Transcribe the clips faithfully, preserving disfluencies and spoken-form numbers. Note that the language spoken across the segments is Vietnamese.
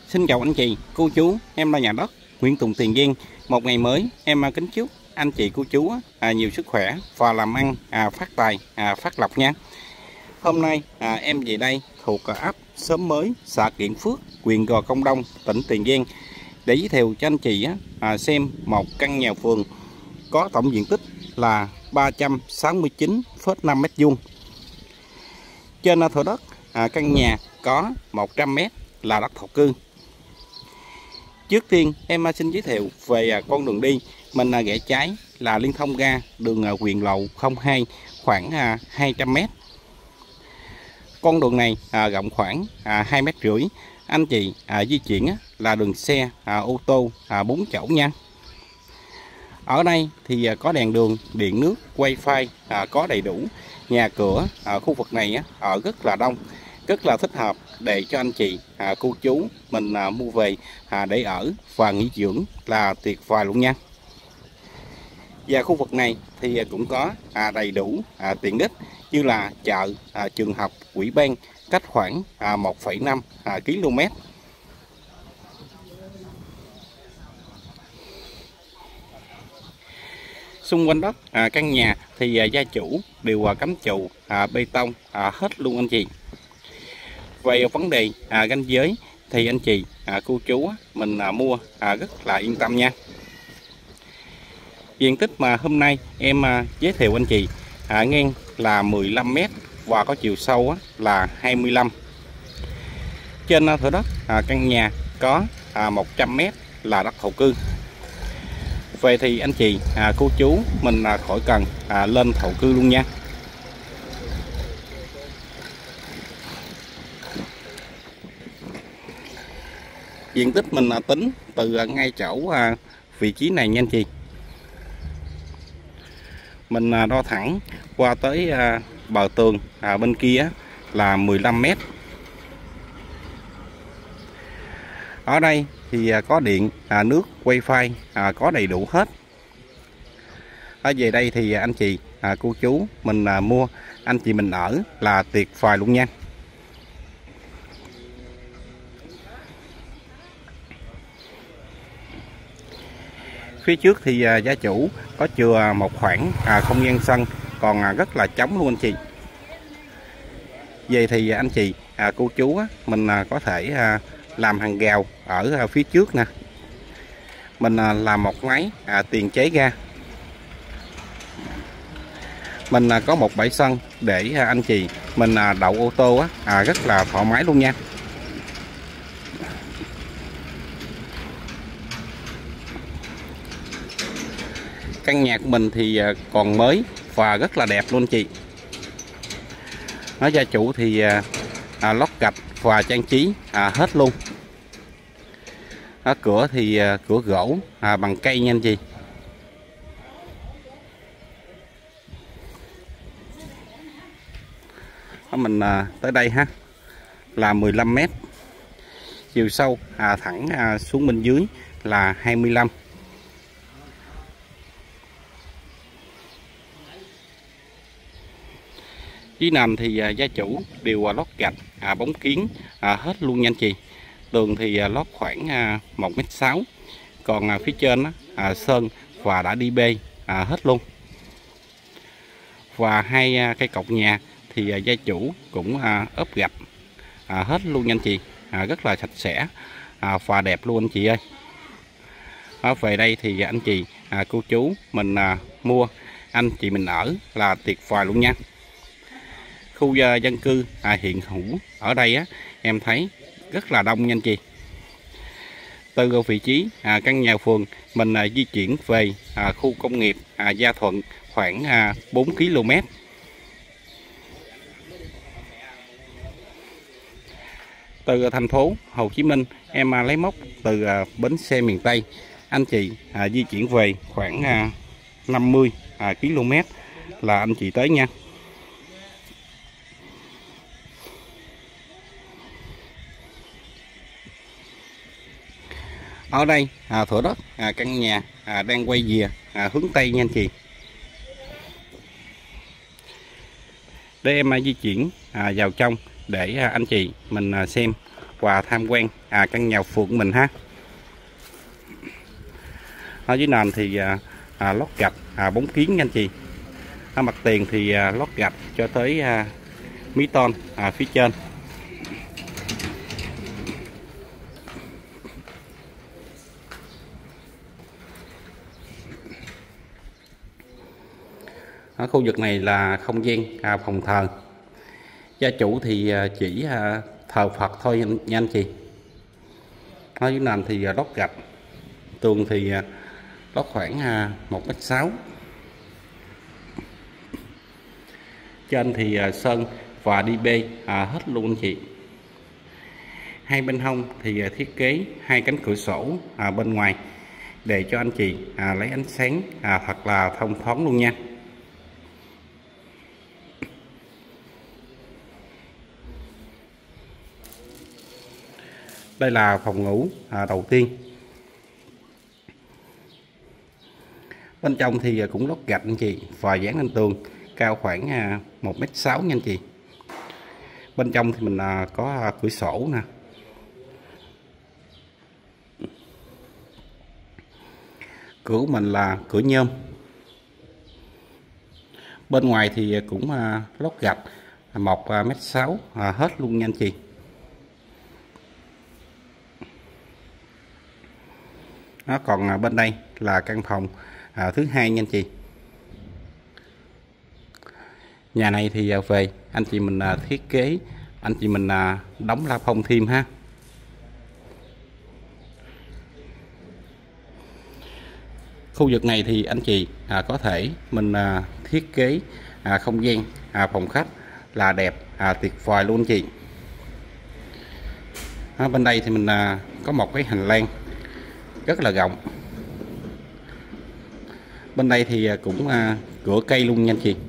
Xin chào anh chị, cô chú, em là nhà đất Nguyễn Tùng Tiền Giang. Một ngày mới, em kính chúc anh chị, cô chú à, nhiều sức khỏe và làm ăn à, phát tài, à, phát lộc nha. Hôm nay à, em về đây thuộc ấp Xóm Mới, xã Kiện Phước, huyện Gò Công Đông, tỉnh Tiền Giang để giới thiệu cho anh chị à, xem một căn nhà vườn có tổng diện tích là ba trăm sáu mươi chín phẩy năm mét vuông. Trên thửa đất à, căn nhà có một trăm mét là đất thổ cư. Trước tiên em xin giới thiệu về con đường đi. Mình rẽ trái là liên thông ra đường Quyền Lộ không hai khoảng hai trăm mét. Con đường này rộng khoảng hai mét rưỡi. Anh chị di chuyển là đường xe ô tô bốn chỗ nha. Ở đây thì có đèn đường, điện nước, wifi có đầy đủ. Nhà cửa ở khu vực này ở rất là đông, rất là thích hợp để cho anh chị à, cô chú mình à, mua về à, để ở và nghỉ dưỡng là tuyệt vời luôn nha. Và khu vực này thì cũng có à, đầy đủ à, tiện ích như là chợ, à, trường học, ủy ban cách khoảng à, một phẩy năm à, ki lô mét. Xung quanh đất à, căn nhà thì à, gia chủ đều à, cắm trụ à, bê tông à, hết luôn anh chị. Về vấn đề à, ranh giới thì anh chị à, cô chú mình à, mua à, rất là yên tâm nha. Diện tích mà hôm nay em à, giới thiệu anh chị à, ngang là mười lăm mét và có chiều sâu á, là hai mươi lăm. Trên à, thửa đất à, căn nhà có à, một trăm mét là đất thổ cư. Vậy thì anh chị à, cô chú mình à, khỏi cần à, lên thổ cư luôn nha. Diện tích mình à, tính từ à, ngay chỗ à, vị trí này nha anh chị. Mình à, đo thẳng qua tới à, bờ tường à, bên kia là mười lăm mét. Ở đây thì à, có điện, à, nước, wifi à, có đầy đủ hết. Ở về đây thì anh chị à, cô chú mình à, mua, anh chị mình ở là tuyệt vời luôn nha. Phía trước thì à, gia chủ có chừa một khoảng à, không gian sân còn à, rất là trống luôn anh chị. Vậy thì anh chị à, cô chú á, mình à, có thể à, làm hàng rào ở à, phía trước nè. Mình à, làm một máy à, tiền chế ra. Mình à, có một bãi sân để à, anh chị mình à, đậu ô tô á, à, rất là thoải mái luôn nha. Căn nhà của mình thì còn mới và rất là đẹp luôn chị. Nó gia chủ thì à, lót gạch và trang trí à, hết luôn. Ở cửa thì à, cửa gỗ à, bằng cây nha anh chị. Đó, mình à, tới đây ha là mười lăm mét. Chiều sâu à, thẳng à, xuống bên dưới là hai mươi lăm. Dưới nền thì à, gia chủ đều à, lót gạch à, bóng kiến à, hết luôn nha anh chị. Tường thì à, lót khoảng à, một mét sáu. Còn à, phía trên á, à, sơn và đã đi bê à, hết luôn. Và hai à, cây cột nhà thì à, gia chủ cũng à, ốp gạch à, hết luôn nha anh chị. À, rất là sạch sẽ à, và đẹp luôn anh chị ơi. À, về đây thì anh chị à, cô chú mình à, mua, anh chị mình ở là tuyệt vời luôn nha. Khu uh, dân cư à, hiện hữu ở đây á, em thấy rất là đông nha anh chị. Từ vị trí à, căn nhà vườn mình à, di chuyển về à, khu công nghiệp à, Gia Thuận khoảng à, bốn ki lô mét. Từ thành phố Hồ Chí Minh em à, lấy mốc từ à, bến xe miền Tây, anh chị à, di chuyển về khoảng à, năm mươi à, ki lô mét là anh chị tới nha. Ở đây à, thửa đất à, căn nhà à, đang quay về à, hướng Tây nha anh chị. Để em à, di chuyển à, vào trong để à, anh chị mình à, xem và tham quan à, căn nhà phường của mình ha. Ở dưới nền thì à, à, lót gạch à, bóng kiến nha anh chị. Ở mặt tiền thì à, lót gạch cho tới à, mí tôn à, phía trên. Ở khu vực này là không gian à, phòng thờ. Gia chủ thì à, chỉ à, thờ Phật thôi nha anh chị. Ở dưới nền thì à, lót gạch, tường thì à, lót khoảng à, một mét sáu. Trên thì à, sơn và đi bê à, hết luôn anh chị. Hai bên hông thì à, thiết kế hai cánh cửa sổ à, bên ngoài để cho anh chị à, lấy ánh sáng à, thật là thông thoáng luôn nha. Đây là phòng ngủ à, đầu tiên. Bên trong thì cũng lót gạch anh chị và dán lên tường, cao khoảng à, một mét sáu nha anh chị. Bên trong thì mình à, có à, cửa sổ nè. Cửa của mình là cửa nhôm. Bên ngoài thì cũng à, lót gạch một mét sáu à, hết luôn nha anh chị. Nó còn à, bên đây là căn phòng à, thứ hai nha anh chị. Nhà này thì à, về anh chị mình à, thiết kế, anh chị mình à, đóng la phong thêm ha. Khu vực này thì anh chị à, có thể mình à, thiết kế à, không gian à, phòng khách là đẹp à, tuyệt vời luôn anh chị. À, bên đây thì mình à, có một cái hành lang rất là rộng. Bên đây thì cũng à, cửa cây luôn nha anh chị.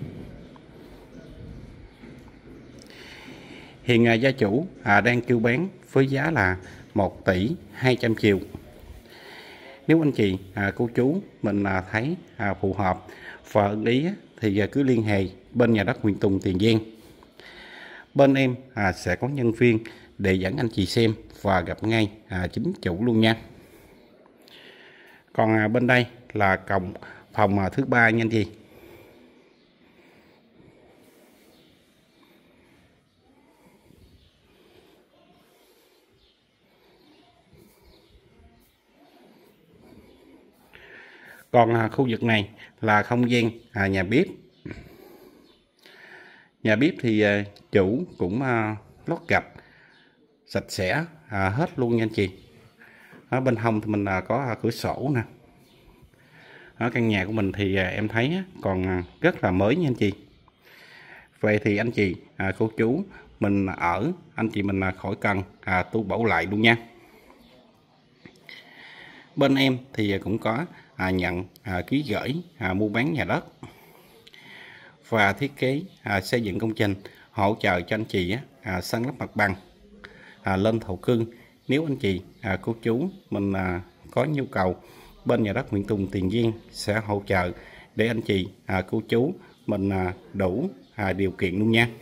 Hiện à, gia chủ à, đang kêu bán với giá là một tỷ hai trăm triệu. Nếu anh chị à, cô chú mình à, thấy à, phù hợp và ưng ý thì à, cứ liên hệ bên nhà đất Nguyễn Tùng, Tiền Giang. Bên em à, sẽ có nhân viên để dẫn anh chị xem và gặp ngay à, chính chủ luôn nha. Còn à, bên đây là cổng phòng à, thứ ba nha anh chị. Còn à, khu vực này là không gian à, nhà bếp. Nhà bếp thì à, chủ cũng à, lót gạch sạch sẽ à, hết luôn nha anh chị. Ở bên hông thì mình à, có à, cửa sổ nè. Ở căn nhà của mình thì à, em thấy á, còn à, rất là mới nha anh chị. Vậy thì anh chị à, cô chú mình ở, anh chị mình à, khỏi cần à, tu bổ lại luôn nha. Bên em thì cũng có à, nhận à, ký gửi à, mua bán nhà đất và thiết kế à, xây dựng công trình, hỗ trợ cho anh chị á, à, san lấp mặt bằng à, lên thổ cư. Nếu anh chị à, cô chú mình à, có nhu cầu, bên nhà đất Nguyễn Tùng, Tiền Giang sẽ hỗ trợ để anh chị à, cô chú mình à, đủ à, điều kiện luôn nha.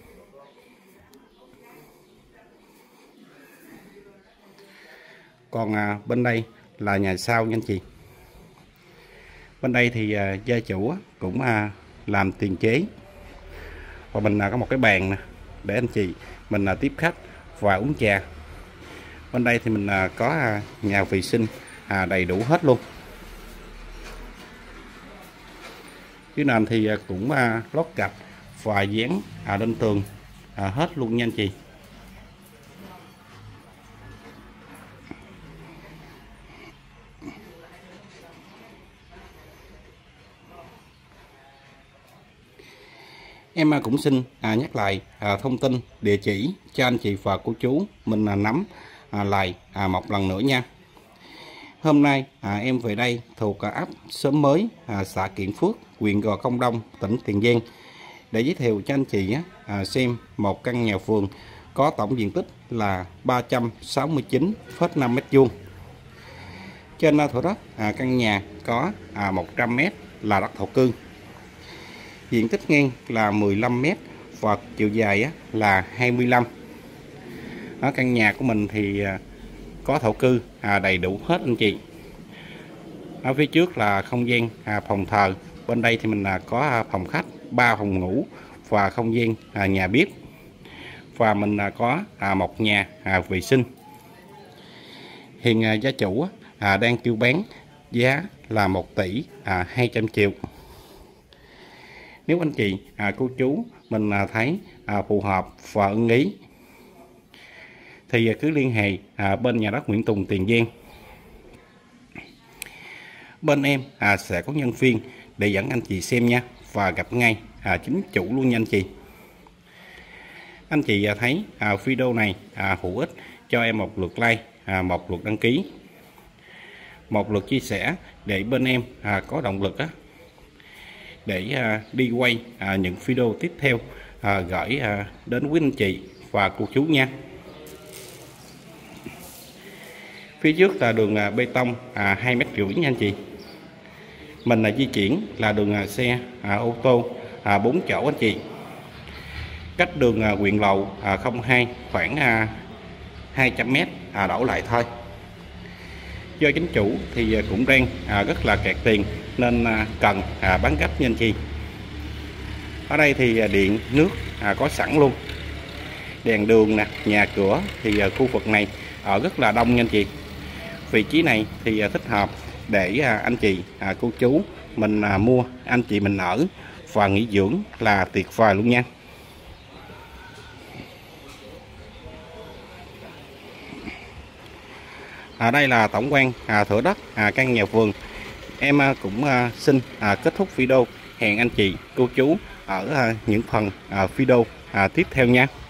Còn à, bên đây là nhà sau nha anh chị. Bên đây thì à, gia chủ cũng à, làm tiền chế và mình à, có một cái bàn nè để anh chị mình à, tiếp khách và uống trà. Bên đây thì mình à, có à, nhà vệ sinh à, đầy đủ hết luôn. Dưới nền thì à, cũng à, lót gạch và dán à, lên tường à, hết luôn nha anh chị. Em cũng xin à, nhắc lại à, thông tin địa chỉ cho anh chị và cô chú mình à, nắm à, lại à, một lần nữa nha. Hôm nay à, em về đây thuộc à, ấp Xóm Mới, à, xã Kiện Phước, huyện Gò Công Đông, tỉnh Tiền Giang để giới thiệu cho anh chị à, xem một căn nhà vườn có tổng diện tích là ba trăm sáu mươi chín phẩy năm mét vuông. Trên thửa đất à, căn nhà có à, một trăm mét là đất thổ cư. Diện tích ngang là mười lăm mét và chiều dài á, là hai mươi lăm. Ở căn nhà của mình thì à, có thổ cư à, đầy đủ hết anh chị. Ở phía trước là không gian à, phòng thờ, bên đây thì mình là có à, phòng khách, ba phòng ngủ và không gian à, nhà bếp, và mình là có à, một nhà à, vệ sinh. Hiện à, gia chủ à, đang kêu bán giá là một tỷ à, hai trăm triệu. Nếu anh chị à, cô chú mình à, thấy à, phù hợp và ưng ý thì à, cứ liên hệ à, bên nhà đất Nguyễn Tùng, Tiền Giang. Bên em à, sẽ có nhân viên để dẫn anh chị xem nha, và gặp ngay à, chính chủ luôn nha anh chị. Anh chị à, thấy à, video này à, hữu ích, cho em một lượt like, à, một lượt đăng ký, một lượt chia sẻ để bên em à, có động lực á, để à, đi quay à, những video tiếp theo à, gửi à, đến quý anh chị và cô chú nha. Phía trước là đường à, bê tông à, hai mét rưỡi nha anh chị. Mình là di chuyển là đường à, xe à, ô tô à, bốn chỗ anh chị. Cách đường à, Quyền Lầu à, không hai khoảng à, hai trăm mét à, đổ lại thôi. Do chính chủ thì cũng đang à, rất là kẹt tiền nên à, cần à, bán gấp nha anh chị. Ở đây thì à, điện nước à, có sẵn luôn, đèn đường nè, nhà cửa thì à, khu vực này ở rất là đông nha anh chị. Vị trí này thì à, thích hợp để à, anh chị à, cô chú mình à, mua, anh chị mình ở và nghỉ dưỡng là tuyệt vời luôn nha. Ở đây là tổng quan à, thửa đất à, căn nhà vườn. Em à, cũng à, xin à, kết thúc video. Hẹn anh chị cô chú ở à, những phần à, video à, tiếp theo nha.